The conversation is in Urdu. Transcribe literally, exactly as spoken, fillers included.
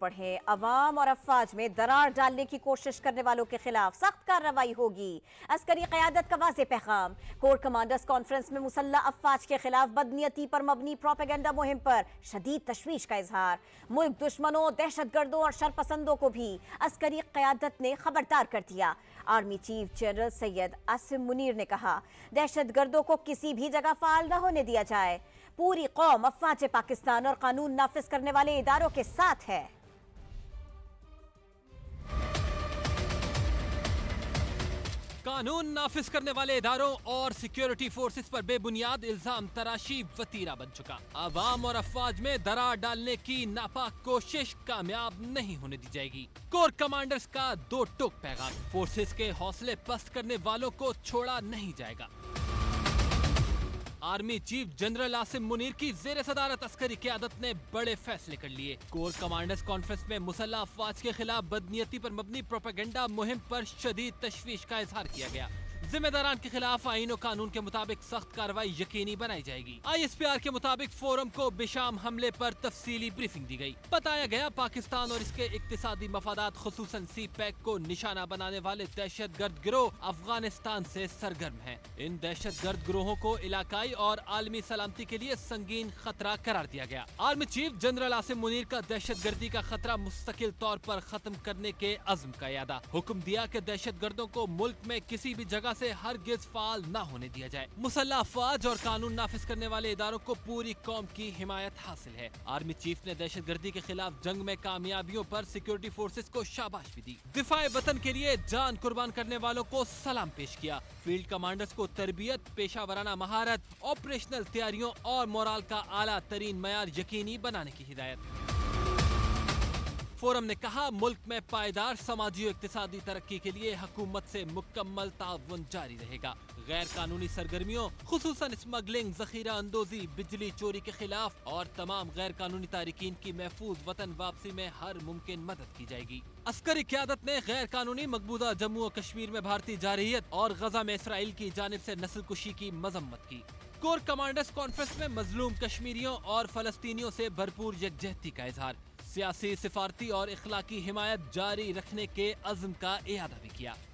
پڑھیں، عوام اور افواج میں درار ڈالنے کی کوشش کرنے والوں کے خلاف سخت کارروائی ہوگی۔ عسکری قیادت کا واضح پیغام۔ کور کمانڈرز کانفرنس میں مسلح افواج کے خلاف بدنیتی پر مبنی پروپیگنڈا مہم پر شدید تشویش کا اظہار۔ ملک دشمنوں، دہشت گردوں اور شرپسندوں کو بھی عسکری قیادت نے خبردار کر دیا۔ Army chief general Syed Asim Munir نے کہا، دہشت گردوں کو کسی بھی جگہ فعال نہ ہونے دیا جائے۔ پوری قوم افواج پاکستان اور قانون نافذ کرنے والے اداروں کے ساتھ ہے۔ قانون نافذ کرنے والے اداروں اور سیکیورٹی فورسز پر بے بنیاد الزام تراشی وتیرہ بن چکا۔ عوام اور افواج میں درار ڈالنے کی ناپاک کوشش کامیاب نہیں ہونے دی جائے گی۔ کور کمانڈرز کا دو ٹوک پیغام۔ فورسز کے حوصلے پست کرنے والوں کو چھوڑا نہیں جائے گا۔ Army chief general Asim Munir کی زیر صدارت عسکری قیادت نے بڑے فیصلے کر لیے۔ کور کمانڈرز کانفرنس میں مسلح افواج کے خلاف بدنیتی پر مبنی پروپیگنڈا مہم پر شدید تشویش کا اظہار کیا گیا۔ ذمہ داران کے خلاف آئین و قانون کے مطابق سخت کارروائی یقینی بنائی جائے گی۔ آئی ایس پی آر کے مطابق فورم کو بشام حملے پر تفصیلی بریفنگ دی گئی۔ بتایا گیا پاکستان اور اس کے اقتصادی مفادات خصوصاً سی پیک کو نشانہ بنانے والے دہشت گرد گروہ افغانستان سے سرگرم ہیں۔ ان دہشت گرد گروہوں کو علاقائی اور عالمی سلامتی کے لیے سنگین خطرہ قرار دیا گیا۔ Army chief general Asim Munir کا دہشت گردی کا خطرہ مستقل طور پر ختم کرنے کے عزم کا اعادہ۔ حکم دیا کہ دہشت گردوں کو ملک میں کسی بھی جگہ سے ہرگز فعال نہ ہونے دیا جائے۔ مسلح افواج اور قانون نافذ کرنے والے اداروں کو پوری قوم کی حمایت حاصل ہے۔ آرمی چیف نے دہشت گردی کے خلاف جنگ میں کامیابیوں پر سیکیورٹی فورسز کو شاباش بھی دی۔ دفاع وطن کے لیے جان قربان کرنے والوں کو سلام پیش کیا۔ فیلڈ کمانڈرز کو تربیت، پیشہ ورانہ مہارت، آپریشنل تیاریوں اور مورال کا اعلیٰ ترین معیار یقینی بنانے کی ہدایت۔ فورم نے کہا، ملک میں پائیدار سماجی و اقتصادی ترقی کے لیے حکومت سے مکمل تعاون جاری رہے گا۔ غیر قانونی سرگرمیوں خصوصاً اسمگلنگ، ذخیرہ اندوزی، بجلی چوری کے خلاف اور تمام غیر قانونی تارکین کی محفوظ وطن واپسی میں ہر ممکن مدد کی جائے گی۔ عسکری قیادت نے غیر قانونی مقبوضہ جموں و کشمیر میں بھارتی جارحیت اور غزہ میں اسرائیل کی جانب سے نسل کشی کی مذمت کی۔ کور کمانڈرز کانفرنس میں مظلوم کشمیریوں اور فلسطینیوں سے بھرپور یکجہتی کا اظہار۔ سیاسی، سفارتی اور اخلاقی حمایت جاری رکھنے کے عزم کا اعادہ بھی کیا۔